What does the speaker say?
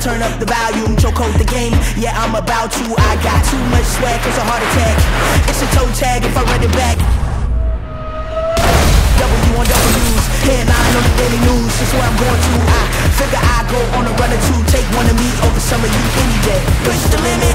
turn up the volume, chokehold the game, yeah I'm about to. I got too much swag, cause a heart attack. It's a toe tag if I run it back. W on W's, headline on the daily news, that's where I'm going to. I figure I go on a run or two, take one of me over some of you any day. Push the limit.